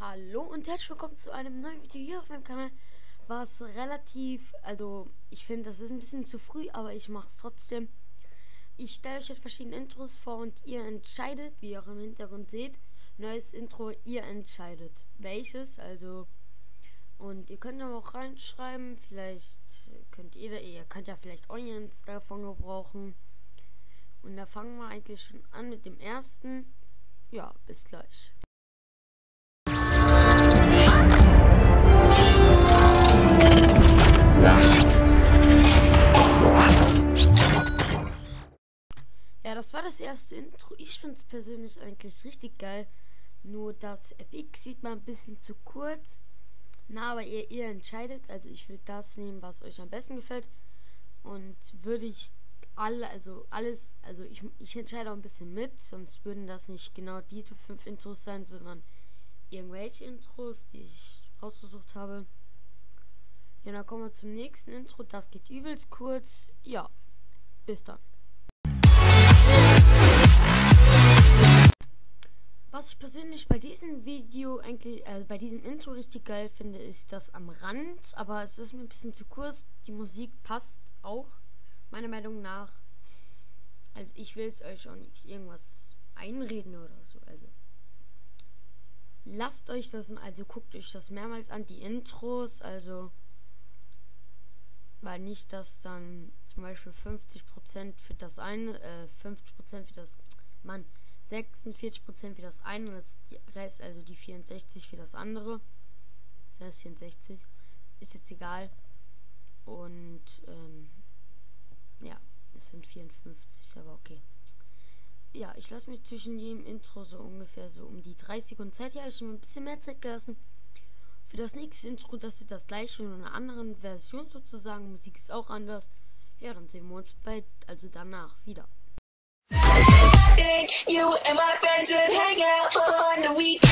Hallo und herzlich willkommen zu einem neuen Video hier auf meinem Kanal. Was relativ, also ich finde, das ist ein bisschen zu früh, aber ich mache es trotzdem. Ich stelle euch jetzt verschiedene Intros vor und ihr entscheidet, wie ihr auch im Hintergrund seht, neues Intro, ihr entscheidet welches, also und ihr könnt aber auch reinschreiben, vielleicht könnt ihr könnt ja vielleicht eins davon gebrauchen. Und da fangen wir eigentlich schon an mit dem ersten. Ja, bis gleich. Ja, das war das erste Intro. Ich finde es persönlich eigentlich richtig geil. Nur das FX sieht man ein bisschen zu kurz. Na, aber ihr entscheidet. Also ich würde das nehmen, was euch am besten gefällt. Und würde ich ich entscheide auch ein bisschen mit. Sonst würden das nicht genau die 5 Intros sein, sondern irgendwelche Intros, die ich rausgesucht habe. Ja, dann kommen wir zum nächsten Intro. Das geht übelst kurz. Ja, bis dann. Was ich persönlich bei diesem Video eigentlich, bei diesem Intro richtig geil finde, ist das am Rand, aber es ist mir ein bisschen zu kurz. Die Musik passt auch, meiner Meinung nach. Also ich will es euch auch nicht irgendwas einreden oder so. Also lasst euch das, also guckt euch das mehrmals an, die Intros, also weil nicht, dass dann zum Beispiel 50% für das eine, 50% für das, 46% für das eine und das Rest, also die 64 für das andere. Das heißt 64, ist jetzt egal. Und ja, es sind 54, aber okay. Ja, ich lasse mich zwischen jedem Intro so ungefähr so um die 30 Sekunden Zeit. Hier habe ich schon ein bisschen mehr Zeit gelassen. Für das nächste Intro, das wird das gleiche in einer anderen Version sozusagen. Musik ist auch anders. Ja, dann sehen wir uns danach wieder. You and my friends would hang out on the weekend.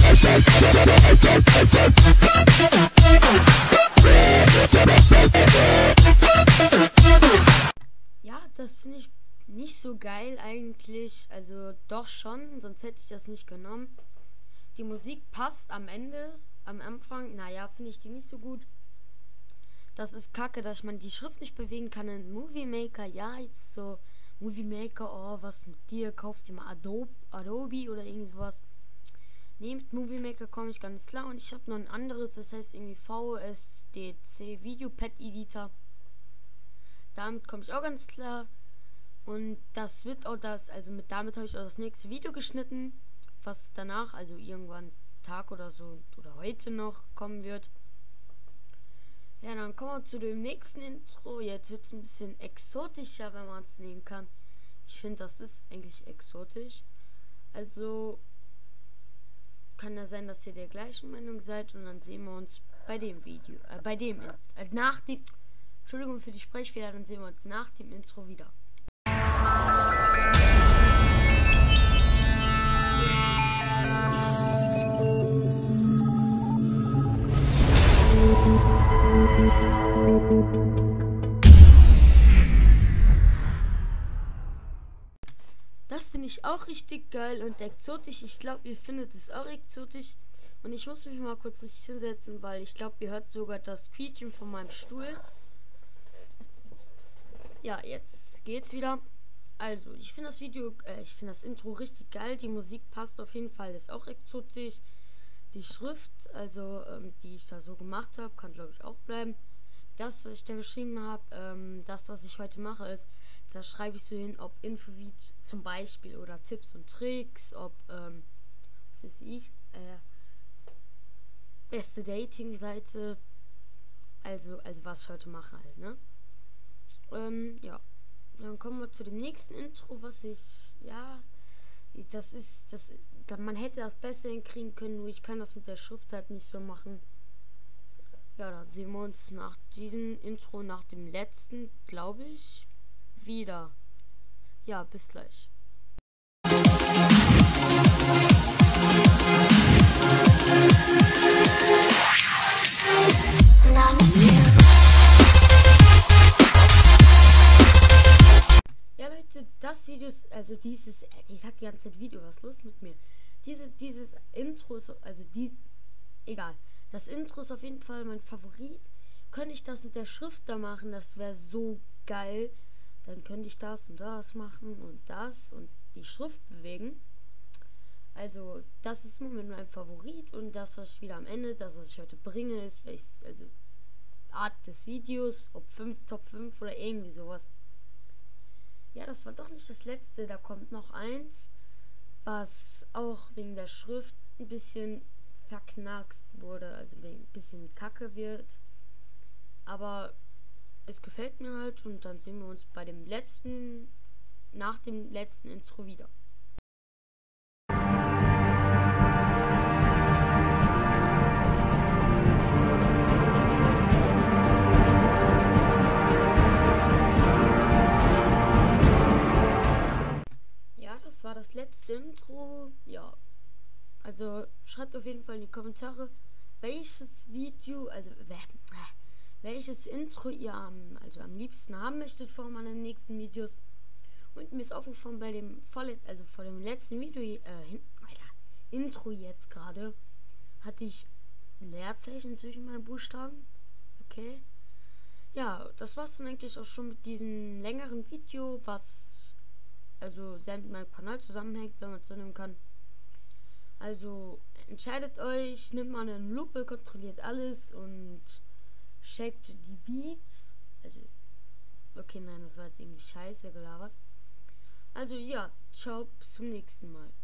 Ja, das finde ich nicht so geil eigentlich. Also doch schon, sonst hätte ich das nicht genommen. Die Musik passt am Ende, am Anfang. Naja, finde ich die nicht so gut. Das ist kacke, dass man die Schrift nicht bewegen kann in Movie Maker. Ja, jetzt so Movie Maker, oh, was mit dir? Kauft ihr mal Adobe oder irgendwie sowas. Nee, mit Movie Maker komme ich ganz klar. Und ich habe noch ein anderes, das heißt irgendwie VSDC Video Pad Editor. Damit komme ich auch ganz klar. Und das wird auch damit habe ich auch das nächste Video geschnitten, was danach, also irgendwann Tag oder so oder heute noch kommen wird. Ja, dann kommen wir zu dem nächsten Intro. Jetzt wird es ein bisschen exotischer, wenn man es nehmen kann. Ich finde, das ist eigentlich exotisch. Also kann ja sein, dass ihr der gleichen Meinung seid und dann sehen wir uns bei dem Video, Entschuldigung für die Sprechfehler, dann sehen wir uns nach dem Intro wieder. Das finde ich auch richtig geil und exotisch. Ich glaube, ihr findet es auch exotisch. Und ich muss mich mal kurz richtig hinsetzen, weil ich glaube, ihr hört sogar das Quietschen von meinem Stuhl. Ja, jetzt geht's wieder. Also, ich finde das Intro richtig geil. Die Musik passt auf jeden Fall, ist auch exotisch. Die Schrift, also die ich da so gemacht habe, kann glaube ich auch bleiben. Das, was ich da geschrieben habe, das, was ich heute mache, ist, da schreibe ich so hin, ob Infovid zum Beispiel oder Tipps und Tricks, ob, was ist ich, beste Dating-Seite, also was ich heute mache halt, ne? Ja. Dann kommen wir zu dem nächsten Intro, was ich, ja, man hätte das besser hinkriegen können, nur ich kann das mit der Schrift halt nicht so machen. Ja, dann sehen wir uns nach diesem Intro, nach dem letzten, glaube ich, wieder. Ja, bis gleich. Ja, Leute, das Video ist, also ich sag die ganze Zeit Video, was ist los mit mir? Dieses Intro ist, also Egal. Das Intro ist auf jeden Fall mein Favorit. Könnte ich das mit der Schrift da machen, das wäre so geil. Dann könnte ich das und das machen und das und die Schrift bewegen. Also, das ist im Moment mein Favorit und das, was ich wieder am Ende, das, was ich heute bringe, ist, also Art des Videos, ob 5, Top 5 oder irgendwie sowas. Ja, das war doch nicht das letzte, da kommt noch eins, was auch wegen der Schrift ein bisschen verknackst wurde, also ein bisschen kacke wird. Aber es gefällt mir halt und dann sehen wir uns bei dem letzten, nach dem letzten Intro wieder. Ja, das war das letzte Intro. Ja, also schreibt auf jeden Fall in die Kommentare, welches Video, also welches Intro ihr am liebsten haben möchtet vor meinen nächsten Videos. Und mir ist aufgefallen bei dem vor dem letzten Video, Intro jetzt gerade, hatte ich Leerzeichen zwischen meinen Buchstaben. Okay. Ja, das war's dann eigentlich auch schon mit diesem längeren Video, was also sehr mit meinem Kanal zusammenhängt, wenn man es so nehmen kann. Also entscheidet euch, nimmt mal eine Lupe, kontrolliert alles und checkt die Beats. Also, okay, nein, das war jetzt irgendwie scheiße gelabert. Also ja, ciao, bis zum nächsten Mal.